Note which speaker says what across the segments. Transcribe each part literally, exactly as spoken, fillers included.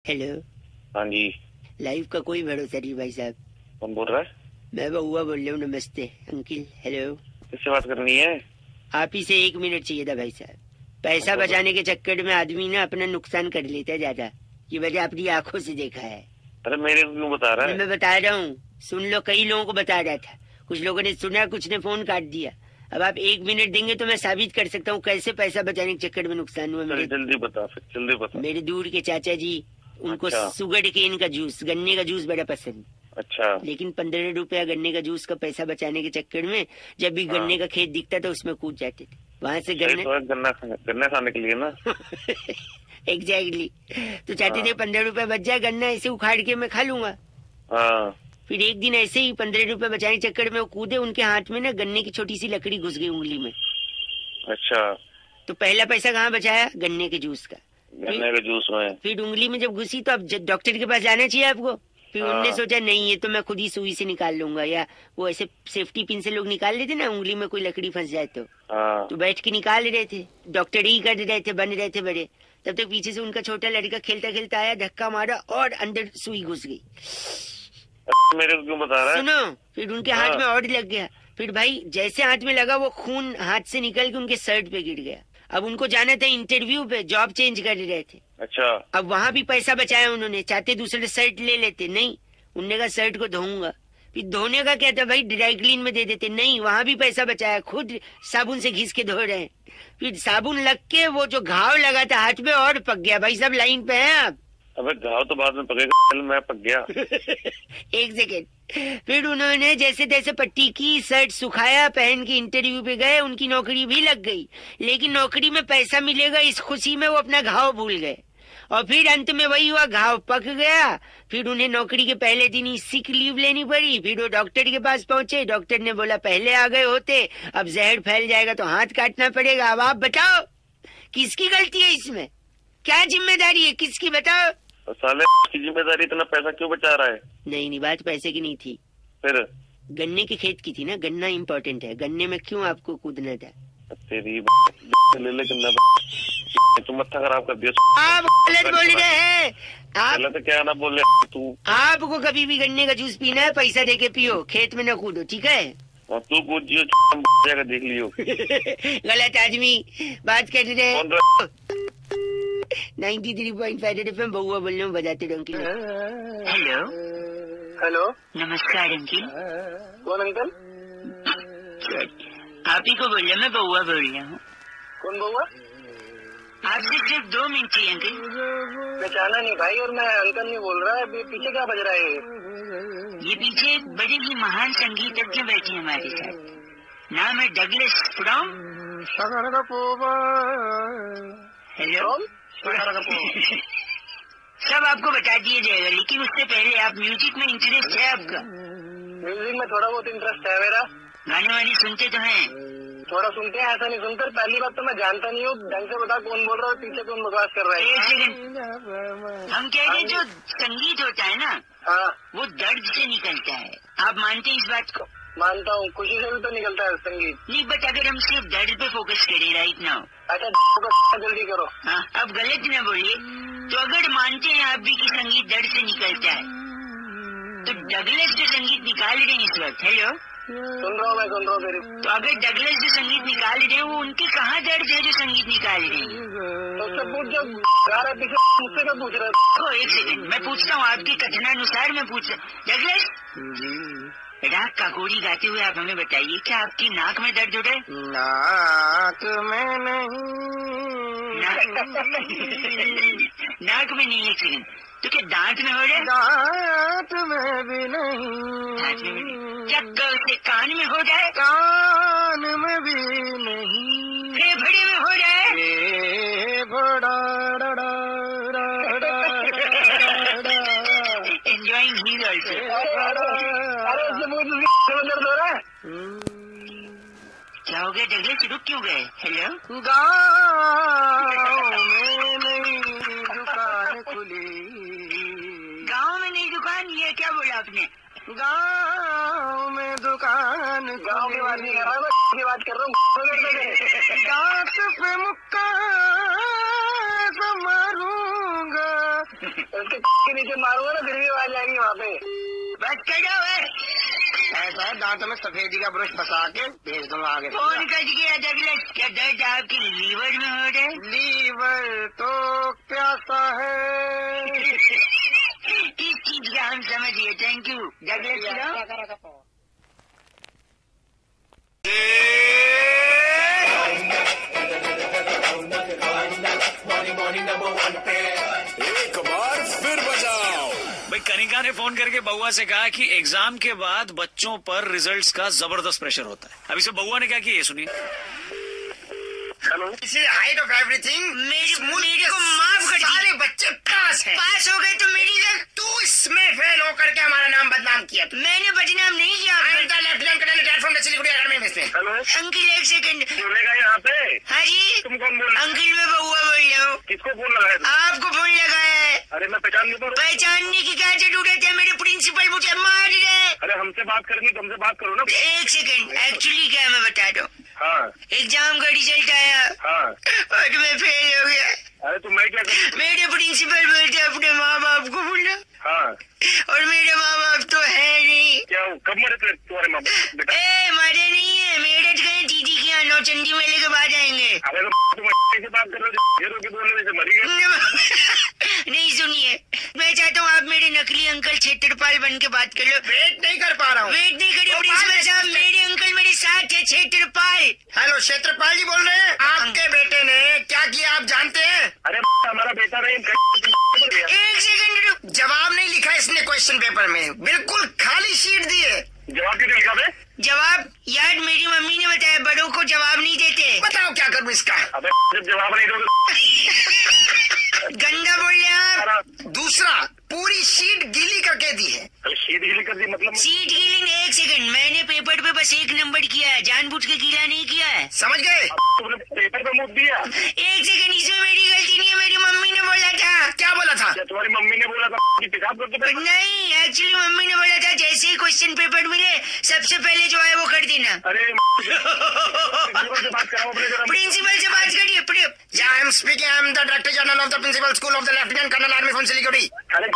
Speaker 1: Hello.
Speaker 2: हाँ जी।
Speaker 1: Life का कोई भरोसा नहीं भाई साहब।
Speaker 2: कौन बोल रहा है?
Speaker 1: मैं बउआ बोल रहा हूँ। नमस्ते अंकिल। हेलो।
Speaker 2: किससे बात करनी है?
Speaker 1: आप ही से एक मिनट चाहिए था भाई साहब। पैसा बचाने के चक्कर में आदमी ना अपना नुकसान कर लेता है ज्यादा। ये वजह अपनी आंखों से देखा है।
Speaker 2: अरे मेरे को क्यों बता रहा है?
Speaker 1: मैं बता रहा हूँ, सुन लो। कई लोगों को बता रहा था, कुछ लोगों ने सुना, कुछ ने फोन काट दिया। अब आप एक मिनट देंगे तो मैं साबित कर सकता हूँ कैसे पैसा बचाने के चक्कर में नुकसान हुआ मेरे।
Speaker 2: जल्दी बता, फिर जल्दी बता।
Speaker 1: मेरे दूर के चाचा जी, उनको
Speaker 2: अच्छा।
Speaker 1: सुगर केन का जूस, गन्ने का जूस बड़ा पसंद।
Speaker 2: अच्छा।
Speaker 1: लेकिन पंद्रह रुपया गन्ने का जूस का पैसा बचाने के चक्कर में जब भी गन्ने
Speaker 2: हाँ।
Speaker 1: का खेत दिखता था उसमें कूद जाते थे। वहां से गन्ने
Speaker 2: तो गन्ना गन्ना खाने के लिए ना।
Speaker 1: एग्जैक्टली। तो चाहते
Speaker 2: हाँ।
Speaker 1: थे पंद्रह रुपया बच जाए, गन्ना ऐसे उखाड़ के मैं खा लूंगा।
Speaker 2: हाँ।
Speaker 1: फिर एक दिन ऐसे ही पंद्रह रुपया बचाने के चक्कर में वो कूदे, उनके हाथ में ना गन्ने की छोटी सी लकड़ी घुस गई उंगली में।
Speaker 2: अच्छा।
Speaker 1: तो पहला पैसा कहाँ बचाया? गन्ने के जूस का।
Speaker 2: गन्ने के जूस में।
Speaker 1: फिर उंगली में जब घुसी तो अब डॉक्टर के पास जाना चाहिए आपको। फिर
Speaker 2: हाँ।
Speaker 1: उनने सोचा नहीं, ये तो मैं खुद ही सुई से निकाल लूंगा, या वो ऐसे सेफ्टी पिन से लोग निकाल लेते ना, उंगली में कोई लकड़ी फंस जाए तो।
Speaker 2: हाँ।
Speaker 1: तो बैठ के निकाल रहे थे, डॉक्टर ही कर रहे थे, बन रहे थे बड़े। तब तक पीछे से उनका छोटा लड़का खेलता खेलता आया, धक्का मारा और अंदर सुई घुस गई।
Speaker 2: मेरे को क्यों बता रहा है?
Speaker 1: सुनो, फिर उनके
Speaker 2: हाँ।
Speaker 1: हाथ में और लग गया। फिर भाई जैसे हाथ में लगा वो खून हाथ से निकल के उनके शर्ट पे गिर गया। अब उनको जाना था इंटरव्यू पे, जॉब चेंज कर रहे थे।
Speaker 2: अच्छा।
Speaker 1: अब वहाँ भी पैसा बचाया उन्होंने, चाहते दूसरे शर्ट ले लेते, नहीं, उनने कहा शर्ट को धोऊंगा। फिर धोने का क्या था भाई, ड्राई क्लीन में दे देते, नहीं, वहाँ भी पैसा बचाया, खुद साबुन से घिस के धो रहे हैं। फिर साबुन लग के वो जो घाव लगा था हाथ में और पक गया। भाई सब लाइन पे हैं आप।
Speaker 2: अबे घाव तो बाद में पकेगा, पहले मैं पक गया।
Speaker 1: एक सेकेंड। फिर उन्होंने जैसे तैसे पट्टी की, शर्ट सुखाया, पहन के इंटरव्यू पे गए, उनकी नौकरी भी लग गई। लेकिन नौकरी में पैसा मिलेगा इस खुशी में वो अपना घाव भूल गए। और फिर अंत में वही हुआ, घाव पक गया। फिर उन्हें नौकरी के पहले दिन ही सिक लीव लेनी पड़ी। फिर वो डॉक्टर के पास पहुंचे, डॉक्टर ने बोला पहले आ गए होते, अब जहर फैल जाएगा तो हाथ काटना पड़ेगा। अब आप बताओ किसकी गलती है इसमें? क्या जिम्मेदारी है किसकी, बताओ?
Speaker 2: साले की जिम्मेदारी, इतना पैसा क्यों बचा रहा है?
Speaker 1: नहीं नहीं, बात पैसे की नहीं थी,
Speaker 2: फिर
Speaker 1: गन्ने के खेत की थी ना। गन्ना इम्पोर्टेंट है, गन्ने में क्यों आपको कूदना था?
Speaker 2: तेरी ले ले गन्ना, तुम मत्था खराब कर दिया।
Speaker 1: आप गलत बोल रहे हैं। आप
Speaker 2: गलत क्या ना बोल रहे तू।
Speaker 1: आपको कभी भी गन्ने का जूस पीना है, पैसा दे के पियो, खेत में न कूदो, ठीक है?
Speaker 2: और तू कूद जियो, जाएगा देख लियो।
Speaker 1: गलत आदमी बात कर रहे हैं। Ninety three point five F M Baua बोल रहा हूँ, बजाते रहो अंकिल। हेलो।
Speaker 3: हेलो,
Speaker 1: नमस्कार अंकिल।
Speaker 3: कौन अंकल?
Speaker 1: आप ही को बोल रहा, मैं बउआ बोल रहा हूँ।
Speaker 3: कौन बउआ?
Speaker 1: आपसे सिर्फ दो मिनट चाहिए अंकिल।
Speaker 3: पहचाना नहीं भाई, और मैं अंकल नहीं बोल रहा है। पीछे क्या बज रहा है?
Speaker 1: ये पीछे एक बड़े ही महान संगीतज्ञ बैठे हैं हमारे साथ, नाम है डगलस फ्रॉम। हेलो। सब आपको बता दिया जाएगा, लेकिन उससे पहले आप म्यूजिक में इंटरेस्ट है आपका?
Speaker 3: म्यूजिक में थोड़ा बहुत इंटरेस्ट है मेरा।
Speaker 1: गाने वाने सुनते तो हैं?
Speaker 3: थोड़ा सुनते हैं, ऐसा नहीं सुनते। पहली बात तो मैं जानता नहीं हूँ, ढंग से बता कौन बोल रहा है, पीछे कौन बकवास कर रहा है?
Speaker 1: एक सेकंड, हम कह रहे हैं जो संगीत होता है ना,
Speaker 3: हाँ,
Speaker 1: वो दर्द से निकलता है। आप मानते हैं इस बात को?
Speaker 3: मानता हूँ, खुशी से भी तो निकलता है संगीत।
Speaker 1: नहीं, बट अगर हम सिर्फ दर्द पे फोकस करें राइट नाउ।
Speaker 3: अच्छा जल्दी करो।
Speaker 1: हाँ, अब गलत न बोलिए। तो अगर मानते हैं आप भी कि संगीत दर्द से निकलता है, तो डगलस जो संगीत निकाल रहे हैं इस वक्त, हेलो,
Speaker 3: सुन रहा हूँ मैं, सुन रहा हूँ मेरी।
Speaker 1: तो अगर डगलस जो संगीत निकाल रहे हैं वो उनके कहाँ दर्द है जो संगीत निकाल रहे हैं?
Speaker 3: तो उससे पूछ, जो गा रहा है पीछे, मुझसे क्या पूछ रहा है?
Speaker 1: ओ, एक सेकंड, मैं पूछता हूँ आपके कथनानुसार मैं पूछ रहा। डगलस, राग का गोरी गाते हुए आप हमें बताइए, क्या आपकी नाक में दर्द हो रहा है?
Speaker 3: नाक में नहीं।
Speaker 1: नाक में नहीं, एक सेकंड, तो क्या दांत में हो रहा है?
Speaker 3: दांत में भी नहीं।
Speaker 1: दांत में भी नहीं। क्या क- कान में हो रहा है?
Speaker 3: कान में भी नहीं।
Speaker 1: फेफड़े में हो रहा है? Enjoying his also.
Speaker 3: अरे इससे मुझे दर्द हो रहा है।
Speaker 1: क्या हो गया डगलस, रुक क्यों गए? हेलो।
Speaker 3: गाँव में नई दुकान खुली।
Speaker 1: गांव में नई दुकान, ये क्या बोला आपने?
Speaker 3: गाँव में दुकान, गाँव की बात नहीं कर रहा, मैं की बात कर रहा हूँ। दांत पे मुक्का मारूंगा, उसके के नीचे मारूंगा ना फिर भी आवाज आएगी वहाँ पे।
Speaker 1: बस करो है।
Speaker 3: ऐसा है दांतों में सफेदी का ब्रश फंसा के भेज दूंगा आगे।
Speaker 1: फोन कट गया डगलस, क्या दर्द आपके लीवर में हो रहा है?
Speaker 3: लीवर तो प्यासा है।
Speaker 1: किस चीज का हम समझिए। Thank you Douglas.
Speaker 4: एक बार फिर बजाओ भाई। कनिका ने फोन करके बउआ से कहा कि एग्जाम के बाद बच्चों पर रिजल्ट्स का जबरदस्त प्रेशर होता है। अब इसे बउआ ने क्या किया ये सुनिए।
Speaker 3: हेलो, हाइट ऑफ एवरीथिंग
Speaker 1: मेरे मेरे को माफ कर
Speaker 3: सारे बच्चे पास हैं।
Speaker 1: पास हो गए तो मेरी जगह
Speaker 3: तू इसमें फेल होकर के हमारा नाम बदनाम किया।
Speaker 1: मैंने बदनाम नहीं किया।
Speaker 3: हेलो
Speaker 1: अंकल एक सेकंड।
Speaker 3: बोलेगा यहाँ पे।
Speaker 1: हाँ जी
Speaker 3: तुम कौन बोल रहे हो?
Speaker 1: अंकल मैं बउआ बोल रहा हूँ।
Speaker 3: किसको फोन लगाया तुम?
Speaker 1: आपको फोन लगाया है।
Speaker 3: अरे मैं पहचान नहीं पा रहा।
Speaker 1: पहचानने की क्या जरूरत है? मेरे प्रिंसिपल मुझे मार रहे।
Speaker 3: अरे हमसे बात करेंगे तुमसे बात करो ना।
Speaker 1: एक सेकंड, एक्चुअली क्या है मैं बता दो।
Speaker 3: हाँ
Speaker 1: एग्जाम का रिजल्ट आया
Speaker 3: हाँ।
Speaker 1: और मैं फेल हो गया।
Speaker 3: अरे तुम मैं क्या करूँ?
Speaker 1: मेरे प्रिंसिपल बोलते अपने माँ बाप को बुला।
Speaker 3: हाँ
Speaker 1: और मेरे माँ बाप तो है नहीं।
Speaker 3: क्या कब मरे थे तुम्हारे माँ बाप बेटा?
Speaker 1: ए मरे नहीं है, मेरठ गए दीदी के यहाँ नौचंदी मेले के बाद आएंगे।
Speaker 3: अरे तो तुम ऐसे बात कर रहे हो, बोल रहे थे मरी गए।
Speaker 1: नहीं सुनिए, मैं चाहता हूँ आप मेरे नकली अंकल क्षेत्रपाल बन के बात कर लो।
Speaker 3: वेट नहीं कर पा रहा हूँ।
Speaker 1: वेट नहीं करिए प्रिंसिपल साहब, मेरे अंकल मेरे साथ है क्षेत्रपाल।
Speaker 3: हेलो क्षेत्रपाल जी बोल रहे हैं? आपके बेटे ने क्या किया आप जानते हैं? अरे हमारा बेटा नहीं।
Speaker 1: एक सेकंड रुक।
Speaker 3: जवाब नहीं लिखा इसने क्वेश्चन पेपर में, बिल्कुल खाली शीट दी है। जवाब क्यों लिखा है?
Speaker 1: जवाब यार मेरी मम्मी ने बताया बड़ों को जवाब नहीं देते।
Speaker 3: बताओ क्या करूँ इसका? अबे जब जवाब नहीं दोगे
Speaker 1: गंदा बोल रहे आप।
Speaker 3: दूसरा पूरी शीट गीली करके दी है। अरे शीट गीली कर दी मतलब?
Speaker 1: सीट गीलिंग। एक सेकंड, मैंने पेपर पे बस एक नंबर किया है, जानबूझ के गीला नहीं किया है।
Speaker 3: समझ गए? तुमने पेपर पे मुँह दिया।
Speaker 1: एक सेकंड, इसमें मेरी गलती नहीं है, मेरी मम्मी ने बोला था।
Speaker 3: क्या बोला था? क्या तुम्हारी मम्मी ने बोला था कि पेशाब करके?
Speaker 1: नहीं, एक्चुअली मम्मी ने बोला था जैसे ही क्वेश्चन पेपर मिले सबसे पहले जो है वो कर देना।
Speaker 3: अरे प्रिंसिपल से बात कराओ अपने।
Speaker 1: प्रिंसिपल से बात करिए।
Speaker 3: I am speaking, I am the director general of the principal school of the lieutenant colonel army from Siliguri. अरे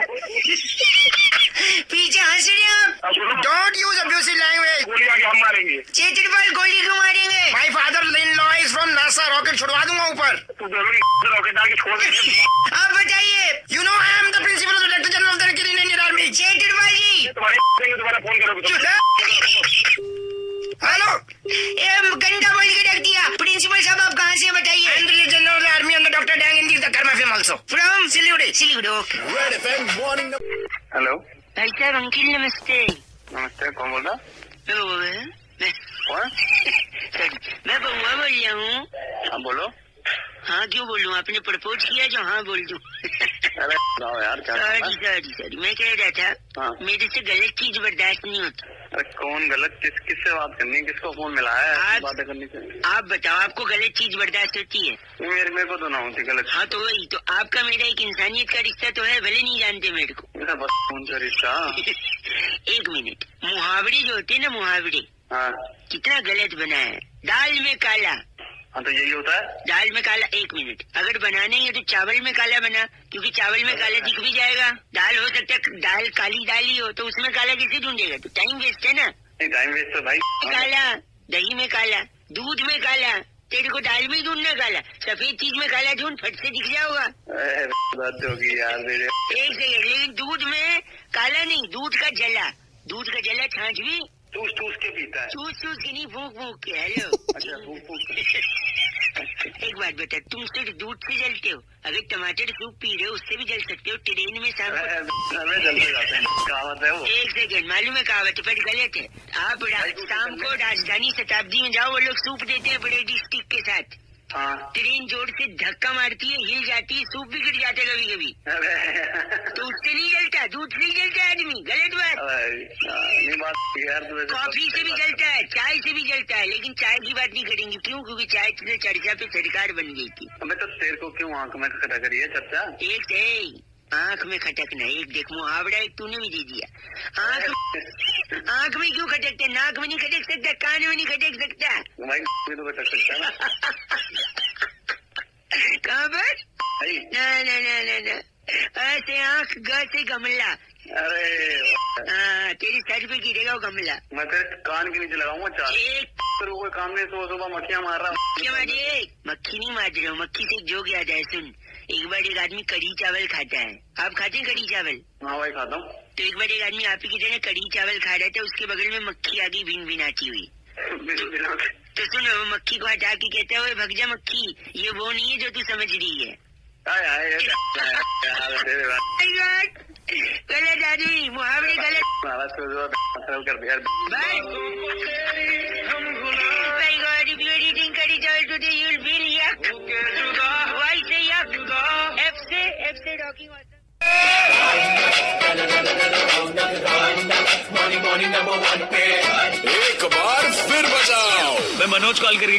Speaker 1: पीछे हंस रहे आप।
Speaker 3: Don't use abusive language. गोली आगे हम मारेंगे।
Speaker 1: क्षेत्रपाल गोली क्यों मारेंगे?
Speaker 3: My father in law is from NASA, rocket छुड़वा दूंगा ऊपर। तू जरूरी रॉकेट आगे छोड़ दे।
Speaker 1: आप बताइए।
Speaker 3: You know I am the principal of the director general of the Indian army.
Speaker 1: Kshetrapal ji
Speaker 3: तुम्हारे तुम्हारा फोन करोगे? हेलो,
Speaker 1: ये गंदा बोल के रख दिया। प्रिंसिपल साहब आप कहाँ से बताइए?
Speaker 3: General of the army and doctor Dang in the Karma film also
Speaker 1: from
Speaker 3: Siliguri.
Speaker 1: Siliguri.
Speaker 4: Red FM morning.
Speaker 3: Hello
Speaker 1: भाई साहब अंकिल नमस्ते।
Speaker 3: नमस्ते, कौन बोल रहा?
Speaker 1: मैं बउआ मैं
Speaker 3: कौन?
Speaker 1: मैं बउआ बोल रहा हूँ।
Speaker 3: हाँ बोलो।
Speaker 1: हाँ क्यों बोलूँ, आपने प्रपोज किया जो हाँ बोल दूँ।
Speaker 3: अरे यार क्या?
Speaker 1: सॉरी सॉरी सॉरी, मैं कह रहा था
Speaker 3: हाँ।
Speaker 1: मेरे से गलत चीज बर्दाश्त नहीं होती।
Speaker 3: अरे कौन गलत? किस किससे बात करनी है? किसको फोन मिला है?
Speaker 1: आप-
Speaker 3: बातें करनी चाहिए।
Speaker 1: आप बताओ, आपको गलत चीज बर्दाश्त होती है?
Speaker 3: मेरे मेरे को तो ना होती गलत।
Speaker 1: हाँ तो वही तो, आपका मेरा एक इंसानियत का रिश्ता तो है, भले नहीं जानते मेरे को।
Speaker 3: मेरा बस फोन का रिश्ता।
Speaker 1: एक मिनट, मुहावरे जो होते हैं ना मुहावरे,
Speaker 3: हाँ
Speaker 1: कितना गलत बना है। दाल में काला,
Speaker 3: हाँ तो यही होता है।
Speaker 1: दाल में काला। एक मिनट, अगर बनाना ही है तो चावल में काला बना, क्योंकि चावल में काला दिख भी जाएगा। दाल हो सकता है दाल काली दाल ही हो, तो उसमें काला कैसे ढूंढेगा? तो टाइम वेस्ट है ना।
Speaker 3: नहीं टाइम वेस्ट तो भाई।
Speaker 1: काला, दही में काला, दूध में काला, तेरे को दाल में ही ढूंढना काला। सफेद चीज में काला ढूंढ, फट से दिख जाओगा।
Speaker 3: बात होगी यार मेरे।
Speaker 1: एक सेकंड, लेकिन दूध में काला नहीं, दूध का जला, दूध का जला छाछ भी
Speaker 3: चूस चूस के पीता है।
Speaker 1: चूस चूस के नहीं, फूक फूक के। हेलो
Speaker 3: अच्छा फूक फूक के।
Speaker 1: एक बात बता, तुम सिर्फ दूध से जलते हो, अगर टमाटर सूप पी रहे हो उससे भी जल सकते हो। ट्रेन में शाम को
Speaker 3: जलते जाते हैं, कहावत है वो।
Speaker 1: एक सेकंड, मालूम है कहावत पर गलत है। आप शाम को राजधानी शताब्दी में जाओ, वो लोग सूप देते हैं बड़े स्टिक के साथ।
Speaker 3: हाँ
Speaker 1: ट्रेन जोर से धक्का मारती है, हिल जाती है, सूप भी गिर जाते कभी कभी। तो उससे नहीं जलता, दूध से ही जलता है आदमी। गलत बात।
Speaker 3: ये बात यार।
Speaker 1: कॉफी से भी जलता है, चाय से भी जलता है, लेकिन चाय की बात नहीं करेंगे। क्यों? क्योंकि चाय से चर्चा पे सरकार बन गई थी।
Speaker 3: हमें तो तेरे को क्यों आंख में खटा करी है चर्चा?
Speaker 1: एक है आंख में खटकना, एक देख मुहावरा एक तूने भी दे दिया। आंख आंख में क्यों खटकते? नाक में नहीं खटक सकता, कान में नहीं खटक सकता।
Speaker 3: भाई तो खटक सकता है ना।
Speaker 1: कहाँ पर? ना ना ना ना ना, आ से आँख, ग से गमला।
Speaker 3: अरे
Speaker 1: हाँ, तेरी सर पे गिरेगा वो गमला।
Speaker 3: मैं तेरे कान के नीचे लगाऊंगा चार।
Speaker 1: एक
Speaker 3: फिर कोई काम नहीं, सुबह सुबह मक्खियाँ मार रहा हूँ।
Speaker 1: क्या मारे? मक्खी नहीं मार रहे हो, मक्खी से एक जोक याद है, सुन। एक बार एक आदमी कड़ी चावल खाता है। आप खाते हैं कड़ी चावल?
Speaker 3: हाँ भाई खाता हूँ।
Speaker 1: तो एक बार एक आदमी आप ही की तरह कड़ी चावल खा रहा था, उसके बगल में मक्खी आ गई भिन भिनाती हुई। तो सुनो, वो मक्खी को हटा के कहता है, ओए भग जा मक्खी, ये वो नहीं है जो तू समझ रही है। गलत आदमी, मुहावरे गलत
Speaker 3: कर दिया।
Speaker 1: If you are eating curry chawal today, you will feel yuck. Why say yuck? F से F से talking awesome.
Speaker 4: एक बार फिर बजाओ। मैं मनोज कॉल करके